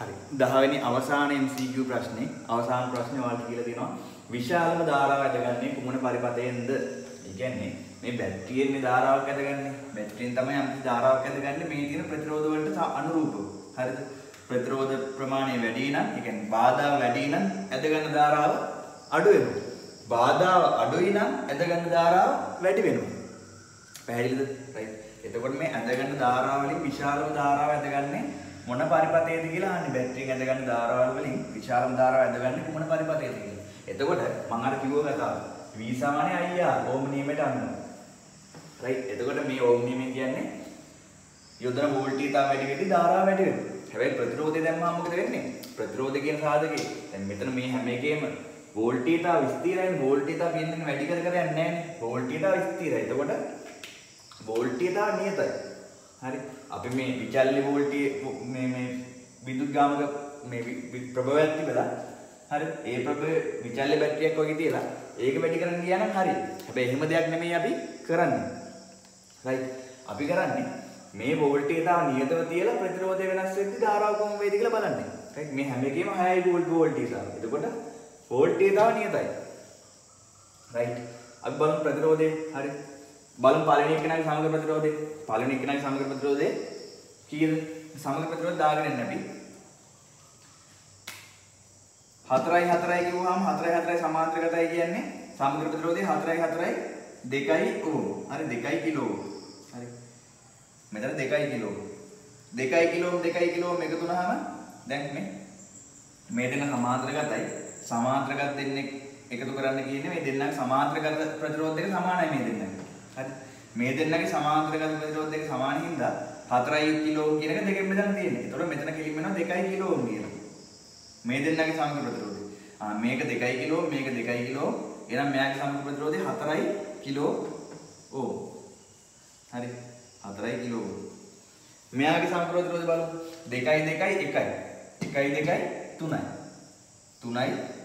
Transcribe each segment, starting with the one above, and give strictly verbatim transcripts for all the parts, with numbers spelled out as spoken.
හරි. දහ වෙනි අවසාන M C Q ප්‍රශ්නේ අවසාන ප්‍රශ්නේ ඔයාලට කියලා තියෙනවා විශාලම ධාරාව ඇදගන්නේ කුමන පරිපථයෙන්ද? ඒ කියන්නේ මේ බැටරියෙන් ධාරාවක් ඇදගන්නේ. බැටරියෙන් තමයි අපි ධාරාවක් ඇදගන්නේ මේ තියෙන ප්‍රතිරෝධ වලට අනුරූපව. හරිද? ප්‍රතිරෝධ ප්‍රමාණය වැඩි නම්, ඒ කියන්නේ බාධා වැඩි නම් ඇදගන්න ධාරාව අඩු වෙනවා. බාධාව අඩුයි නම් ඇදගන්න ධාරාව වැඩි වෙනවා. පැහැදිලිද? රයිට්. එතකොට මේ ඇදගන්න ධාරාව වලින් විශාලම ධාරාව ඇදගන්නේ මොන පරිපථයේද කියලා අහන්නේ. බැටරියෙන් ඇදගන්න ධාරාව වලින් විශාලම ධාරාව ඇදගන්නේ කුමන පරිපථයේද කියලා. එතකොට මම අර කිව්ව කතාව V සමානයි I R ඕම් නියමයට අනුව. රයිට්. එතකොට මේ ඕම් නියමය කියන්නේ යොදන වෝල්ටීයතාව වැඩි වෙද්දී ධාරාව වැඩි වෙනවා. හැබැයි ප්‍රතිරෝධය දැම්මම මොකද වෙන්නේ? ප්‍රතිරෝධය කියන සාධකේ දැන් මෙතන මේ හැම එකේම වෝල්ටීයතාව ස්ථිරයි. වෝල්ටීයතාව බින්දුවෙන් වැඩි කර කර යන්නේ නැහැ නේ. වෝල්ටීයතාව ස්ථිරයි. එතකොට වෝල්ටීයතාව නියතයි. හරි. අපි මේ විචල්්‍ය වෝල්ටීය මේ මේ විදුලි ගාමක මේ ප්‍රභවයක් තිබලා හරි. ඒ ප්‍රභව විචල්්‍ය බැටරියක් වගේ තියලා ඒක වැඩි කරන්න ගියා නම් හරි. හැබැයි එහෙම දෙයක් නෙමෙයි අපි කරන්නේ. රයිට්. අපි කරන්නේ මේ වෝල්ටීයතාව නියතව තියලා ප්‍රතිරෝධය වෙනස් වෙද්දී ධාරාව කොහොම වේද කියලා බලන්නේ. රයිට්. මේ හැම එකෙම හයයි වෝල්ට් වෝල්ටීයතාව. එතකොට වෝල්ටීයතාව නියතයි. රයිට්. අපි බලමු ප්‍රතිරෝධය. හරි. බලමු පළවෙනි එකනාගේ සමග ප්‍රතිරෝධය. පළවෙනි එකනාගේ සමග ප්‍රතිරෝධය කීයද? සමග ප්‍රතිරෝධය දාගෙන ඉන්න අපි. හතරයි හතරයි කිව්වහම හතරයි හතරයි සමාන්තරගතයි කියන්නේ සමග ප්‍රතිරෝධය හතරයි හතරයි දෙකයි ඕම්. හරි දෙකයි කිලෝ. හරි. මෙතන දෙකයි කිලෝ. දෙකයි කිලෝ දෙකයි කිලෝ එකතු වුණාම දැන් මේ මේ දෙන්න සමාන්තරගතයි. සමාන්තරගත දෙන්නේ එකතු කරන්න කියන්නේ මේ දෙන්නගේ සමාන්තරගත ප්‍රතිරෝධ දෙක සමානයි මේ දෙන්නගේ. හරි. මේ දෙන්නගේ සමාන්තරගත ප්‍රතිරෝධ දෙක සමාන හින්දා හතරයි කිලෝ කියන එක දෙකෙන් බෙදන්න තියෙන්නේ. ඒතකොට මෙතන කෙලින් වෙනවා දෙකයි කිලෝ කියනවා. මේ දෙන්නගේ සමග ප්‍රතිරෝධය. ආ මේක දෙකයි කිලෝ මේක දෙකයි කිලෝ. එහෙනම් මෙයාගේ සමග ප්‍රතිරෝධය හතරයි කිලෝ ඕම්. හරි. හතරයි කිලෝ ඕම්. මෙයාගේ සමග ප්‍රතිරෝධය බලමු. දෙකයි දෙකයි එකයි. එකයි දෙකයි තුනයි. තුනයි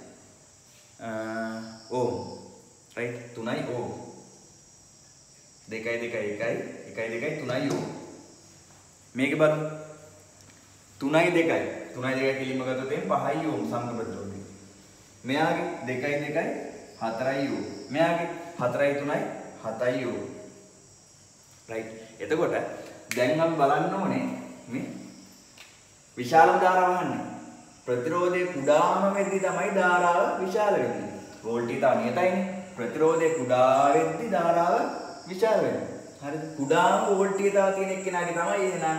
ඕම්. රයිට්. තුනයි ඕම්. දෙකයි දෙකයි එකයි එකයි දෙකයි තුනයි ඕම්. මේක බලමු. තුනයි දෙකයි තුනයි දෙකයි කිලිම ගත්තොත් එම් පහයි ඕම් සමග ප්‍රතිරෝධය. මෙයාගේ දෙකයි දෙකයි හතරයි ඕම්. මෙයාගේ හතරයි තුනයි හතයි ඕම්. රයිට්. එතකොට දැන් අපි බලන්න ඕනේ මේ විශාලම ධාරාව අහන්නේ. ප්‍රතිරෝධයේ කුඩාම වෙද්දී තමයි ධාරාව විශාල වෙන්නේ. වෝල්ටීයතාව නියතයිනේ. ප්‍රතිරෝධයේ කුඩා වෙද්දී ධාරාව විශාල වෙනවා. හරිද? කුඩාම වෝල්ටීයතාව තියෙන එක්කෙනාගේ තමයි එහෙනම්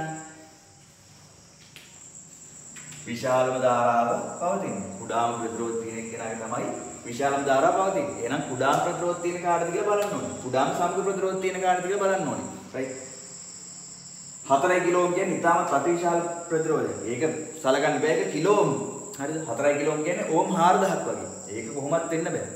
විශාලම ධාරාව පවතින්නේ. කුඩාම ප්‍රතිරෝධ තියෙන එක්කෙනාගේ තමයි විශාලම ධාරාව පවතින්නේ. එහෙනම් කුඩාම ප්‍රතිරෝධ තියෙන කාටද කියලා බලන්න ඕනේ. කුඩාම සමග ප්‍රතිරෝධ තියෙන කාටද කියලා බලන්න ඕනේ. රයිට්. හතරයි කිලෝ ඕම් කියන්නේ ඉතාමත් අතිවිශාල ප්‍රතිරෝධයක්. ඒක සලකන්න බෑ ඒක කිලෝ ඕම්. හරිද? හතරයි කිලෝ ඕම් කියන්නේ ඕම් හාරදහක් වගේ. ඒක කොහොමත් වෙන්න බෑ.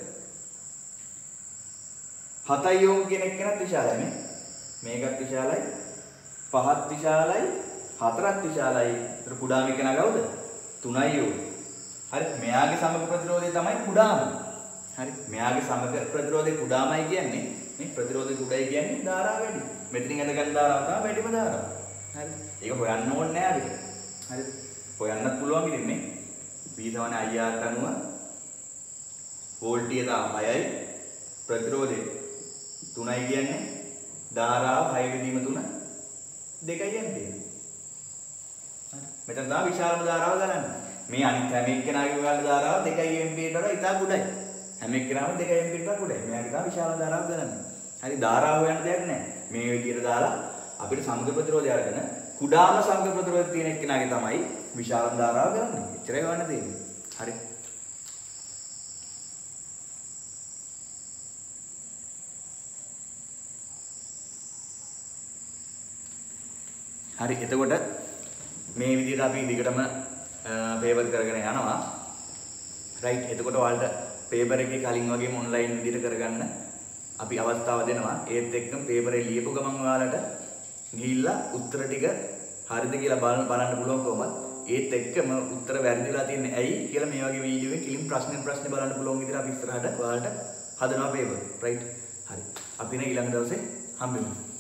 හතයි ඕම් කියන එක කෙනත් විශාලයි නේ. මේකත් විශාලයි. පහත් විශාලයි. හතරත් විශාලයි. ඒතර කුඩාම එක නා කවුද? තුනයි ඕම්. හරි. මෙයාගේ සමග ප්‍රතිරෝධය තමයි කුඩාම. හරි. මෙයාගේ සමග ප්‍රතිරෝධය කුඩාමයි කියන්නේ මේ ප්‍රතිරෝධය කුඩායි කියන්නේ ධාරාව වැඩි. මෙතනින් ඇද ගන්න ධාරාව තමයි වැඩිම ධාරාව. හරි. ඒක හොයන්න ඕනේ නෑ අපිට. හරි. හොයන්නත් පුළුවන් ඉතින් මේ V සමාන I R ට අනුව වෝල්ටීයතාව හයයි ප්‍රතිරෝධය තුනයි කියන්නේ ධාරාව හය වෙදීම තුන දෙකයි ඇම්පියර්. හරි. මෙතන තමයි විශාලම ධාරාව ගන්න. මේ අනිත් හැම එක්කෙනාගේ වල ධාරාව දෙකයි ඇම්පියර් වල ඉතා කුඩායි. හැම එක්කෙනාම දෙකයි ඇම්පියර් වල කුඩායි. මෙයාගේ තමයි විශාල ධාරාව ගන්න. හරි. ධාරාව හොයන්න දෙයක් නැහැ. මේ විදිහට දාලා අපිට සමග ප්‍රතිරෝධය අරගෙන කුඩාම සමග ප්‍රතිරෝධය තියෙන එක්කෙනාගේ තමයි විශාලම ධාරාව ගන්න. එච්චරයි වන්න දෙන්නේ. හරි. හරි. එතකොට මේ විදිහට අපි දිගටම පේපර් කරගෙන යනවා. රයිට්. එතකොට ඔයාලට පේපර් එකේ කලින් වගේම ඔන්ලයින් විදිහට කරගන්න අපි අවස්ථාව දෙනවා. ඒත් එක්කම පේපරේ ලියපු ගමන් ඔයාලට ගිහිල්ලා උත්තර ටික හරිද කියලා බලන්න බලන්න පුළුවන් කොහොමද. ඒත් එක්කම උත්තර වැරදිලා තියන්නේ ඇයි කියලා මේ වගේ වීඩියෝ එකකින් කිලින් ප්‍රශ්න ප්‍රශ්න බලන්න පුළුවන් විදිහට අපි ඉස්සරහට ඔයාලට හදනවා පේපර්. රයිට්. හරි. අපි නේ ඊළඟ දවසේ හම්බෙමු.